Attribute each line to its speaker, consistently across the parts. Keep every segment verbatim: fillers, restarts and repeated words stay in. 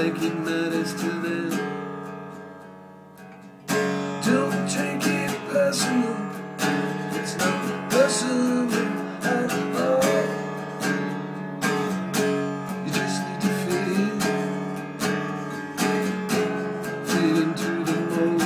Speaker 1: like it matters to them. Don't take it personal, it's not personal at all. You just need to fit in, fit into the mold.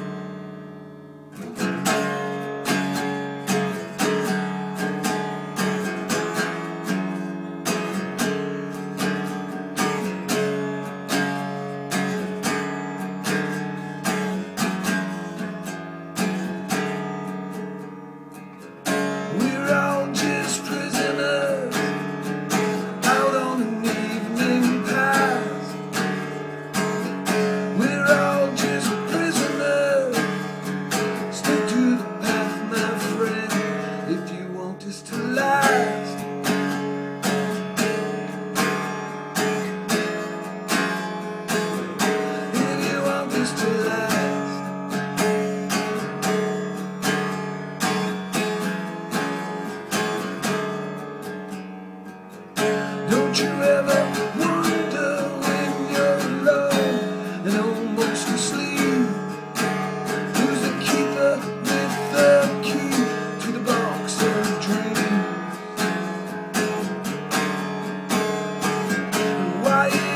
Speaker 1: We're all just prisoners out on an evening path. We're all just prisoners. Stick to the path, my friend, if you want this to last. If you want this to last. Don't you ever wonder when you're alone and almost asleep, who's the keeper with the key to the box of dreams? And why